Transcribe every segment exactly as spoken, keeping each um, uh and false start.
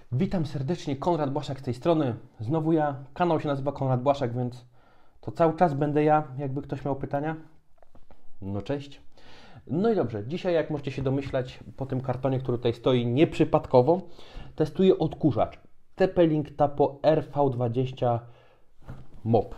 Witam serdecznie, Konrad Błaszak z tej strony. Znowu ja. Kanał się nazywa Konrad Błaszak, więc to cały czas będę ja, jakby ktoś miał pytania. No cześć. No i dobrze, dzisiaj jak możecie się domyślać po tym kartonie, który tutaj stoi nieprzypadkowo, testuję odkurzacz T P-Link Tapo R V dwadzieścia Mop.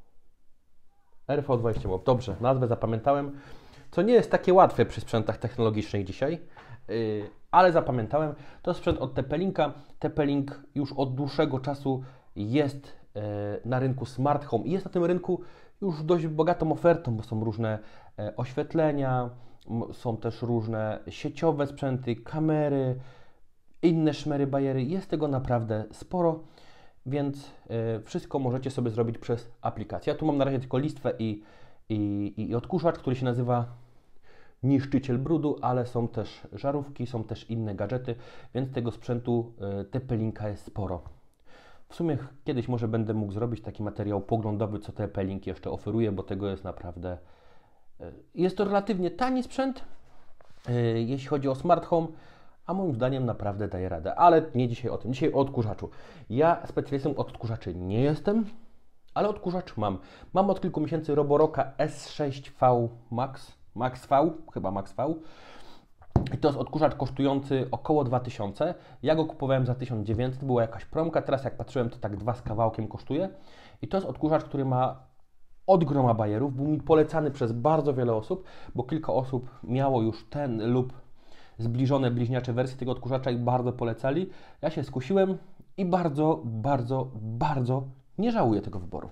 R V dwadzieścia Mop, dobrze, nazwę zapamiętałem, co nie jest takie łatwe przy sprzętach technologicznych dzisiaj. Yy, ale zapamiętałem, to sprzęt od T P-Linka. T P-Link już od dłuższego czasu jest yy, na rynku smart home i jest na tym rynku już dość bogatą ofertą, bo są różne yy, oświetlenia, są też różne sieciowe sprzęty, kamery, inne szmery, bajery. Jest tego naprawdę sporo, więc yy, wszystko możecie sobie zrobić przez aplikację. Ja tu mam na razie tylko listwę i, i, i odkurzacz, który się nazywa Niszczyciel brudu, ale są też żarówki, są też inne gadżety, więc tego sprzętu T P-Linka jest sporo. W sumie kiedyś może będę mógł zrobić taki materiał poglądowy, co T P-Link jeszcze oferuje, bo tego jest naprawdę... Jest to relatywnie tani sprzęt, jeśli chodzi o smart home, a moim zdaniem naprawdę daje radę. Ale nie dzisiaj o tym, dzisiaj o odkurzaczu. Ja specjalistą od odkurzaczy nie jestem, ale odkurzacz mam. Mam od kilku miesięcy Roboroka S sześć V Max. Max V, chyba Max V. I to jest odkurzacz kosztujący około dwa tysiące. Ja go kupowałem za tysiąc dziewięćset, była jakaś promka. Teraz jak patrzyłem, to tak dwa z kawałkiem kosztuje. I to jest odkurzacz, który ma od groma bajerów. Był mi polecany przez bardzo wiele osób, bo kilka osób miało już ten lub zbliżone bliźniacze wersje tego odkurzacza i bardzo polecali. Ja się skusiłem i bardzo, bardzo, bardzo nie żałuję tego wyboru.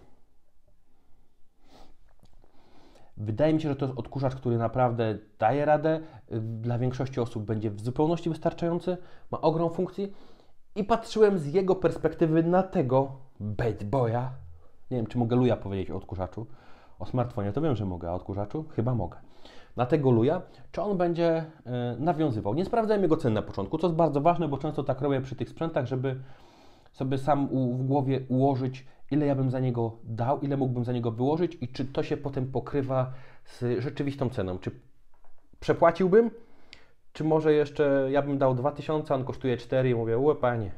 Wydaje mi się, że to jest odkurzacz, który naprawdę daje radę, dla większości osób będzie w zupełności wystarczający, ma ogrom funkcji i patrzyłem z jego perspektywy na tego bad boya. Nie wiem, czy mogę luja powiedzieć o odkurzaczu. O smartfonie to wiem, że mogę, a o odkurzaczu chyba mogę. Na tego luja, czy on będzie y, nawiązywał. Nie sprawdzałem jego ceny na początku, co jest bardzo ważne, bo często tak robię przy tych sprzętach, żeby sobie sam u, w głowie ułożyć, ile ja bym za niego dał, ile mógłbym za niego wyłożyć i czy to się potem pokrywa z rzeczywistą ceną. Czy przepłaciłbym, czy może jeszcze ja bym dał dwa tysiące, a on kosztuje cztery i mówię, ło panie.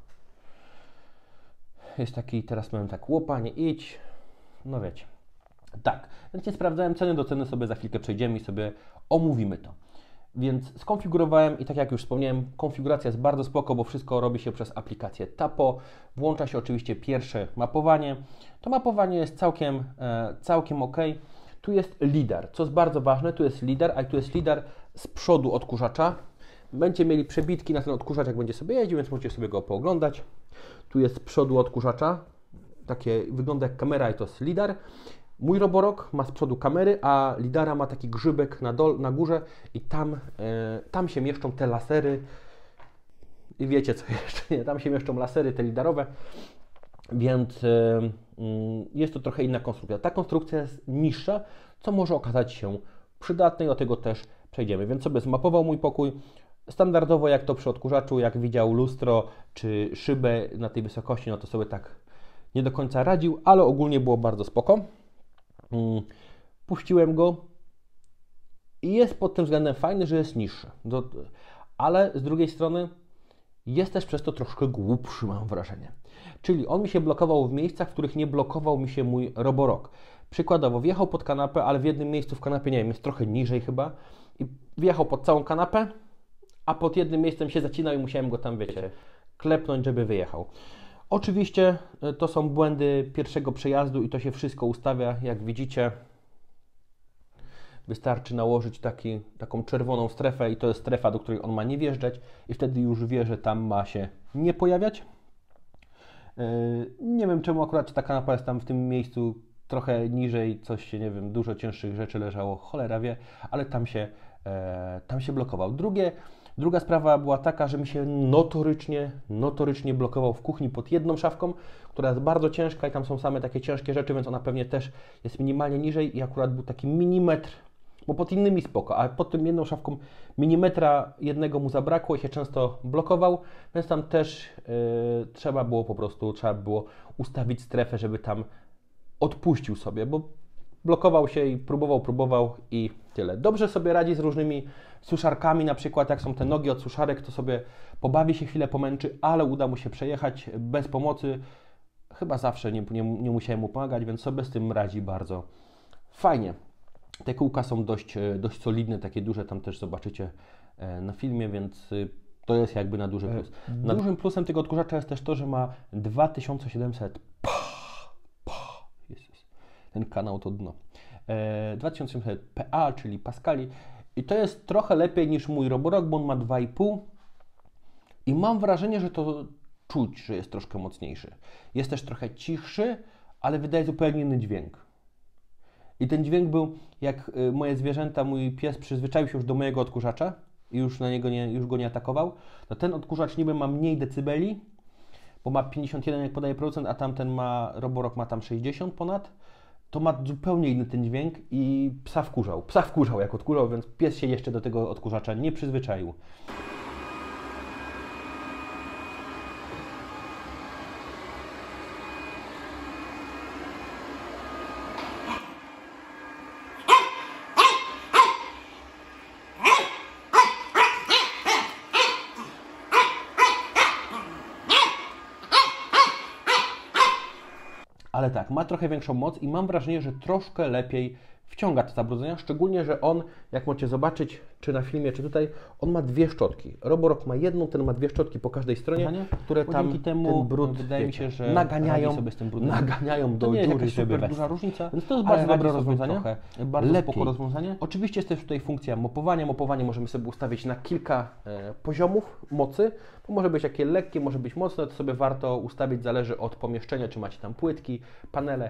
Jest taki, teraz powiem tak, ło panie, idź. No wiecie. Tak, więc nie sprawdzałem ceny, do ceny sobie za chwilkę przejdziemy i sobie omówimy to. Więc skonfigurowałem i tak jak już wspomniałem, konfiguracja jest bardzo spoko, bo wszystko robi się przez aplikację Tapo. Włącza się oczywiście pierwsze mapowanie. To mapowanie jest całkiem, e, całkiem ok. Tu jest lidar, co jest bardzo ważne. Tu jest lidar, a tu jest lidar z przodu odkurzacza. Będziecie mieli przebitki na ten odkurzacz, jak będzie sobie jeździł, więc możecie sobie go pooglądać. Tu jest z przodu odkurzacza. Takie wygląda jak kamera i to jest lidar. Mój Roborok ma z przodu kamery, a lidara ma taki grzybek na, dol, na górze i tam, e, tam się mieszczą te lasery. I wiecie co jeszcze, nie? Tam się mieszczą lasery te lidarowe, więc e, jest to trochę inna konstrukcja. Ta konstrukcja jest niższa, co może okazać się przydatne i do tego też przejdziemy. Więc sobie zmapował mój pokój. Standardowo jak to przy odkurzaczu, jak widział lustro czy szybę na tej wysokości, no to sobie tak nie do końca radził, ale ogólnie było bardzo spoko. Puściłem go i jest pod tym względem fajny, że jest niższy, ale z drugiej strony jest też przez to troszkę głupszy, mam wrażenie. Czyli on mi się blokował w miejscach, w których nie blokował mi się mój Roborok. Przykładowo wjechał pod kanapę, ale w jednym miejscu w kanapie, nie wiem, jest trochę niżej chyba i wjechał pod całą kanapę, a pod jednym miejscem się zacinał i musiałem go tam, wiecie, klepnąć, żeby wyjechał. Oczywiście to są błędy pierwszego przejazdu i to się wszystko ustawia, jak widzicie. Wystarczy nałożyć taki, taką czerwoną strefę i to jest strefa, do której on ma nie wjeżdżać i wtedy już wie, że tam ma się nie pojawiać. Yy, nie wiem czemu akurat ta kanapa jest tam w tym miejscu trochę niżej, coś się, nie wiem, dużo cięższych rzeczy leżało, cholera wie, ale tam się, e, tam się blokował. Drugie Druga sprawa była taka, że mi się notorycznie, notorycznie blokował w kuchni pod jedną szafką, która jest bardzo ciężka i tam są same takie ciężkie rzeczy, więc ona pewnie też jest minimalnie niżej i akurat był taki milimetr, bo pod innymi spoko, a pod tym jedną szafką milimetra jednego mu zabrakło i się często blokował, więc tam też yy, trzeba było po prostu, trzeba było ustawić strefę, żeby tam odpuścił sobie, bo blokował się i próbował, próbował i tyle. Dobrze sobie radzi z różnymi suszarkami, na przykład jak są te nogi od suszarek, to sobie pobawi się chwilę, pomęczy, ale uda mu się przejechać bez pomocy. Chyba zawsze nie, nie, nie musiałem mu pomagać, więc sobie z tym radzi bardzo fajnie. Te kółka są dość, dość solidne, takie duże, tam też zobaczycie na filmie, więc to jest jakby na duży plus. Na dużym plusem tego odkurzacza jest też to, że ma dwa tysiące siedemset Jezus, ten kanał to dno. dwa tysiące siedemset P A, czyli Pascali, i to jest trochę lepiej niż mój Roborock, bo on ma dwa i pół i mam wrażenie, że to czuć, że jest troszkę mocniejszy. Jest też trochę cichszy, ale wydaje zupełnie inny dźwięk. I ten dźwięk był, jak moje zwierzęta, mój pies przyzwyczaił się już do mojego odkurzacza i już, na niego nie, już go nie atakował, to ten odkurzacz niby ma mniej decybeli, bo ma pięćdziesiąt jeden, jak podaje producent, a tamten ma, Roborock ma tam sześćdziesiąt ponad, to ma zupełnie inny ten dźwięk i psa wkurzał. Psa wkurzał jak odkurzał, więc pies się jeszcze do tego odkurzacza nie przyzwyczaił. Ale tak, ma trochę większą moc i mam wrażenie, że troszkę lepiej wciąga te zabrudzenia, szczególnie, że on, jak możecie zobaczyć, czy na filmie, czy tutaj, on ma dwie szczotki. Roborock ma jedną, ten ma dwie szczotki po każdej stronie, które tam dzięki temu, ten brud, wydaje mi się, że naganiają, sobie z tym brudem, naganiają do dziury, jest żeby super duża różnica, więc to jest bardzo dobre rozwiązanie, trochę, bardzo lepiej. Spoko rozwiązanie. Oczywiście jest też tutaj funkcja mopowania. Mopowanie możemy sobie ustawić na kilka e, poziomów mocy. To może być takie lekkie, może być mocne, to sobie warto ustawić, zależy od pomieszczenia, czy macie tam płytki, panele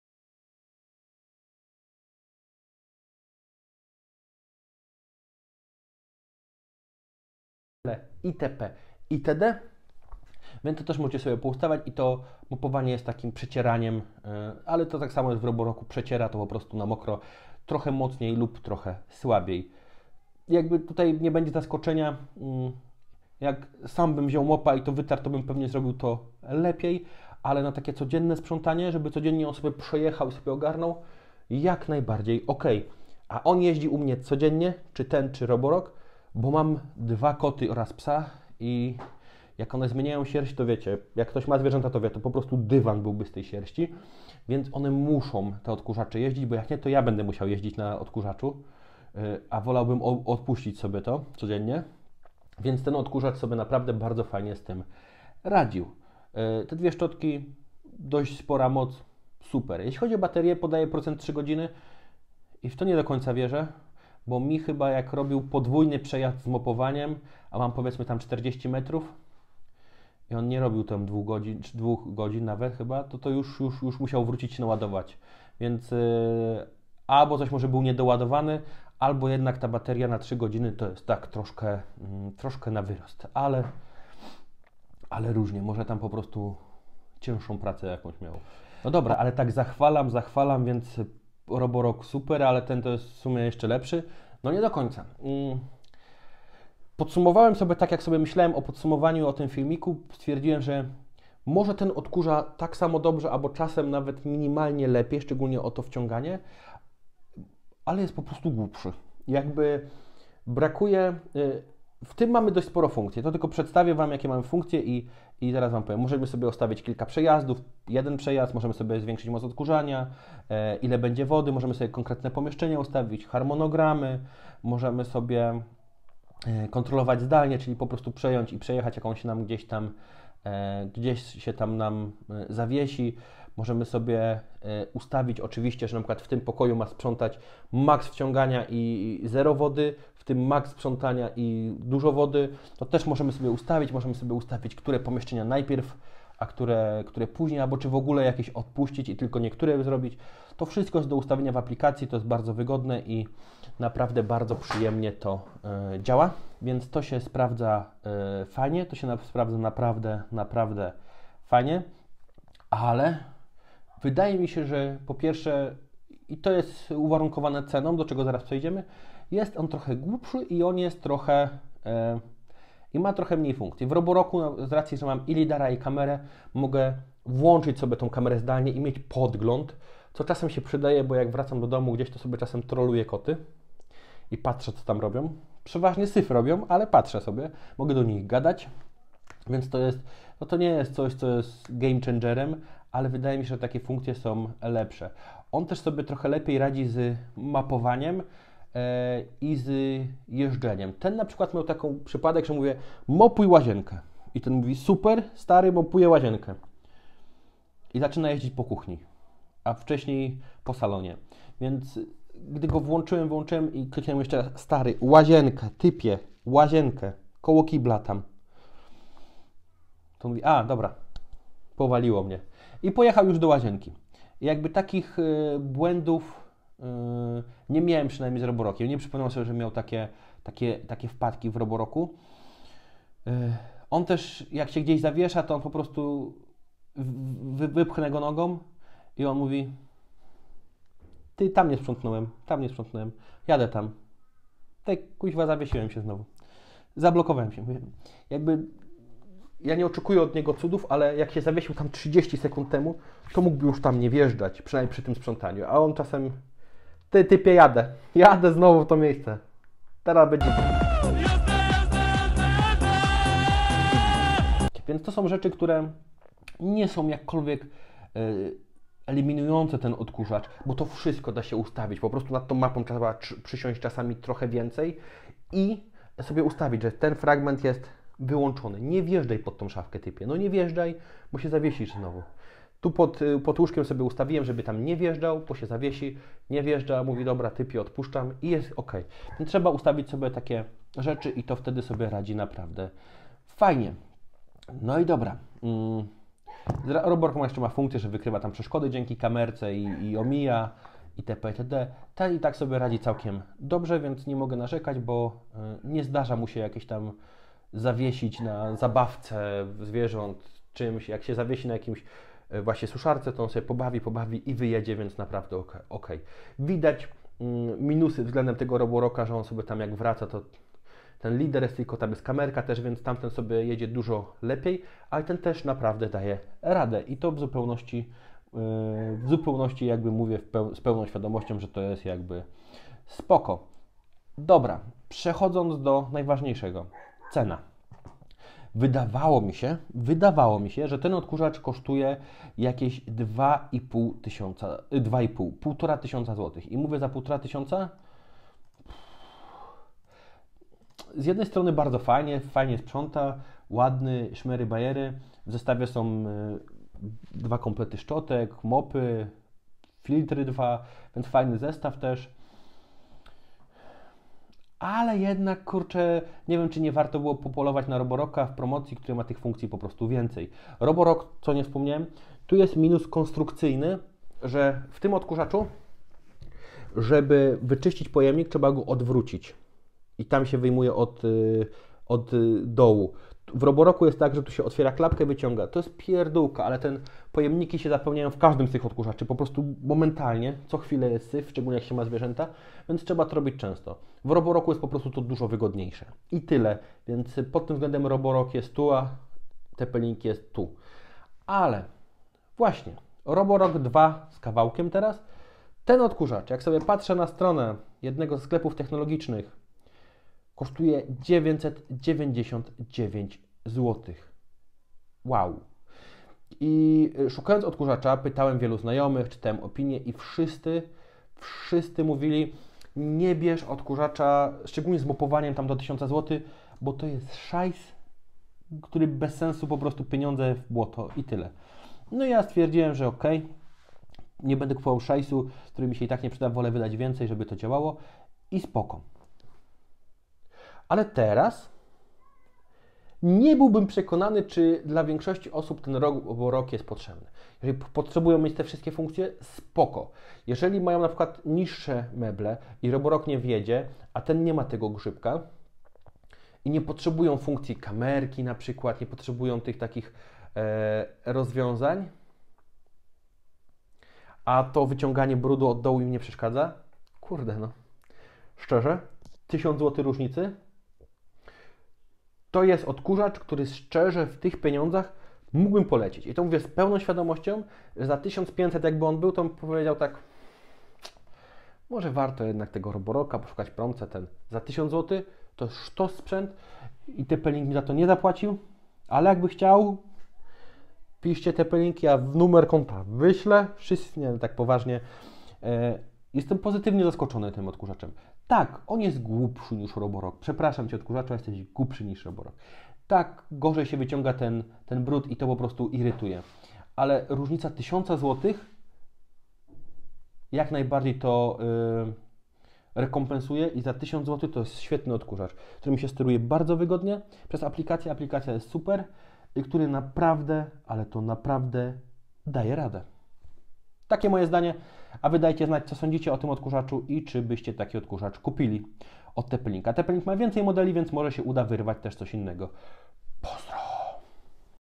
itp. itd. Więc to też możecie sobie poustawiać i to mopowanie jest takim przecieraniem, ale to tak samo jest w Roborocku, przeciera to po prostu na mokro, trochę mocniej lub trochę słabiej. Jakby tutaj nie będzie zaskoczenia, jak sam bym wziął mopa i to wytarł, to bym pewnie zrobił to lepiej, ale na takie codzienne sprzątanie, żeby codziennie on sobie przejechał i sobie ogarnął, jak najbardziej ok. A on jeździ u mnie codziennie, czy ten, czy Roborock, bo mam dwa koty oraz psa i jak one zmieniają sierść, to wiecie, jak ktoś ma zwierzęta, to wie, to po prostu dywan byłby z tej sierści, więc one muszą, te odkurzacze, jeździć, bo jak nie, to ja będę musiał jeździć na odkurzaczu, a wolałbym odpuścić sobie to codziennie, więc ten odkurzacz sobie naprawdę bardzo fajnie z tym radził. Te dwie szczotki, dość spora moc, super. Jeśli chodzi o baterię, podaje procent trzy godziny i w to nie do końca wierzę, bo mi chyba jak robił podwójny przejazd z mopowaniem, a mam powiedzmy tam czterdzieści metrów i on nie robił tam dwóch godzin, czy dwóch godzin nawet chyba, to to już, już, już musiał wrócić się naładować. Więc yy, albo coś może był niedoładowany, albo jednak ta bateria na trzy godziny to jest tak troszkę, yy, troszkę na wyrost, ale, ale różnie, może tam po prostu cięższą pracę jakąś miał. No dobra, ale tak zachwalam, zachwalam, więc Roborock super, ale ten to jest w sumie jeszcze lepszy. No nie do końca. Podsumowałem sobie tak, jak sobie myślałem o podsumowaniu o tym filmiku. Stwierdziłem, że może ten odkurza tak samo dobrze, albo czasem nawet minimalnie lepiej, szczególnie o to wciąganie, ale jest po prostu głupszy. Jakby brakuje... W tym mamy dość sporo funkcji. To tylko przedstawię Wam, jakie mamy funkcje i, i zaraz Wam powiem. Możemy sobie ustawić kilka przejazdów, jeden przejazd, możemy sobie zwiększyć moc odkurzania, e, ile będzie wody, możemy sobie konkretne pomieszczenia ustawić, harmonogramy, możemy sobie e, kontrolować zdalnie, czyli po prostu przejąć i przejechać, jak on się nam gdzieś tam, e, gdzieś się tam nam e, zawiesi. Możemy sobie e, ustawić oczywiście, że na przykład w tym pokoju ma sprzątać maks wciągania i, i zero wody, w tym maks sprzątania i dużo wody. To też możemy sobie ustawić, możemy sobie ustawić, które pomieszczenia najpierw, a które, które później, albo czy w ogóle jakieś odpuścić i tylko niektóre zrobić. To wszystko jest do ustawienia w aplikacji, to jest bardzo wygodne i naprawdę bardzo przyjemnie to e, działa, więc to się sprawdza e, fajnie, to się na, sprawdza naprawdę, naprawdę fajnie, ale wydaje mi się, że po pierwsze, i to jest uwarunkowane ceną, do czego zaraz przejdziemy, jest on trochę głupszy i on jest trochę e, i ma trochę mniej funkcji. W Roborocku, no, z racji, że mam i lidara, i kamerę, mogę włączyć sobie tą kamerę zdalnie i mieć podgląd, co czasem się przydaje, bo jak wracam do domu gdzieś, to sobie czasem troluję koty i patrzę, co tam robią. Przeważnie syf robią, ale patrzę sobie, mogę do nich gadać, więc to jest, no to nie jest coś, co jest game changerem, ale wydaje mi się, że takie funkcje są lepsze. On też sobie trochę lepiej radzi z mapowaniem e, i z jeżdżeniem. Ten na przykład miał taką przypadek, że mówię, mopuj łazienkę. I ten mówi, super, stary, mopuje łazienkę. I zaczyna jeździć po kuchni, a wcześniej po salonie. Więc gdy go włączyłem, włączyłem i kliknąłem jeszcze raz, stary, łazienkę, typie, łazienkę, koło kibla tam. To mówi, a dobra, powaliło mnie. I pojechał już do łazienki. I jakby takich y, błędów y, nie miałem przynajmniej z Roborokiem. Nie przypominam sobie, że miał takie, takie, takie wpadki w Roboroku. Y, on też, jak się gdzieś zawiesza, to on po prostu wy, wypchnę go nogą i on mówi, ty, tam nie sprzątnąłem, tam nie sprzątnąłem, jadę tam. Tak, kuźwa, zawiesiłem się znowu. Zablokowałem się. Jakby ja nie oczekuję od niego cudów, ale jak się zawiesił tam trzydzieści sekund temu, to mógłby już tam nie wjeżdżać, przynajmniej przy tym sprzątaniu. A on czasem, ty typie, jadę, jadę znowu w to miejsce. Teraz będzie... Więc to są rzeczy, które nie są jakkolwiek yy, eliminujące ten odkurzacz, bo to wszystko da się ustawić. Po prostu nad tą mapą trzeba przysiąść czasami trochę więcej i sobie ustawić, że ten fragment jest wyłączony. Nie wjeżdżaj pod tą szafkę, typie. No nie wjeżdżaj, bo się zawiesisz znowu. Tu pod, pod łóżkiem sobie ustawiłem, żeby tam nie wjeżdżał, bo się zawiesi, nie wjeżdża, mówi dobra, typie, odpuszczam i jest ok. Więc trzeba ustawić sobie takie rzeczy i to wtedy sobie radzi naprawdę fajnie. No i dobra. Roborok ma jeszcze ma funkcję, że wykrywa tam przeszkody dzięki kamerce i, i omija itp. itd. Ten i tak sobie radzi całkiem dobrze, więc nie mogę narzekać, bo nie zdarza mu się jakieś tam zawiesić na zabawce zwierząt czymś. Jak się zawiesi na jakimś właśnie suszarce, to on sobie pobawi, pobawi i wyjedzie, więc naprawdę ok. okay. Widać mm, minusy względem tego Roboroka, że on sobie tam jak wraca, to ten lider jest tylko, tam jest kamerka też, więc tamten sobie jedzie dużo lepiej, ale ten też naprawdę daje radę i to w zupełności, yy, w zupełności jakby mówię peł z pełną świadomością, że to jest jakby spoko. Dobra, przechodząc do najważniejszego, cena. Wydawało mi się, wydawało mi się, że ten odkurzacz kosztuje jakieś dwa i pół tysiąca, dwa i pół, półtora tysiąca złotych. I mówię za półtora tysiąca? Z jednej strony bardzo fajnie, fajnie sprząta, ładny, szmery, bajery. W zestawie są y, dwa komplety szczotek, mopy, filtry dwa, więc fajny zestaw też. Ale jednak, kurczę, nie wiem, czy nie warto było popolować na Roboroka w promocji, który ma tych funkcji po prostu więcej. Roborok, co nie wspomniałem, tu jest minus konstrukcyjny, że w tym odkurzaczu, żeby wyczyścić pojemnik, trzeba go odwrócić. I tam się wyjmuje od, od dołu. W Roboroku jest tak, że tu się otwiera klapkę, wyciąga. To jest pierdółka, ale ten pojemniki się zapełniają w każdym z tych odkurzaczy. Po prostu momentalnie, co chwilę jest syf, szczególnie jak się ma zwierzęta, więc trzeba to robić często. W Roboroku jest po prostu to dużo wygodniejsze. I tyle. Więc pod tym względem Roborok jest tu, a Teppelink jest tu. Ale właśnie, Roborok dwa z kawałkiem teraz. Ten odkurzacz, jak sobie patrzę na stronę jednego z sklepów technologicznych, kosztuje dziewięćset dziewięćdziesiąt dziewięć złotych. Wow. I szukając odkurzacza, pytałem wielu znajomych, czytałem opinie i wszyscy, wszyscy mówili, nie bierz odkurzacza, szczególnie z mopowaniem tam do tysiąca złotych, bo to jest szajs, który bez sensu po prostu pieniądze w błoto i tyle. No i ja stwierdziłem, że ok, nie będę kupował szajsu, który mi się i tak nie przyda, wolę wydać więcej, żeby to działało i spoko. Ale teraz nie byłbym przekonany, czy dla większości osób ten Roborok jest potrzebny. Jeżeli potrzebują mieć te wszystkie funkcje, spoko. Jeżeli mają na przykład niższe meble i Roborok nie wjedzie, a ten nie ma tego grzybka i nie potrzebują funkcji kamerki na przykład, nie potrzebują tych takich e, rozwiązań, a to wyciąganie brudu od dołu im nie przeszkadza, kurde no, szczerze, tysiąc złotych różnicy, to jest odkurzacz, który szczerze w tych pieniądzach mógłbym polecić. I to mówię z pełną świadomością, że za tysiąc pięćset jakby on był, to bym powiedział tak, może warto jednak tego Roboroka poszukać promce ten. Za tysiąc złotych to sztos sprzęt i TP-Link mi za to nie zapłacił, ale jakby chciał, piszcie TP-Link, ja w numer konta wyślę, wszyscy, nie, tak poważnie. E, jestem pozytywnie zaskoczony tym odkurzaczem. Tak, on jest głupszy niż Roborok. Przepraszam Cię, odkurzaczu, jesteś głupszy niż Roborok. Tak, gorzej się wyciąga ten, ten brud i to po prostu irytuje. Ale różnica tysiąc złotych jak najbardziej to yy, rekompensuje i za tysiąc złotych to jest świetny odkurzacz, którym się steruje bardzo wygodnie przez aplikację. Aplikacja jest super i który naprawdę, ale to naprawdę daje radę. Takie moje zdanie, a wy dajcie znać, co sądzicie o tym odkurzaczu i czy byście taki odkurzacz kupili od TP-Linka. TP-Link ma więcej modeli, więc może się uda wyrwać też coś innego. Pozdro!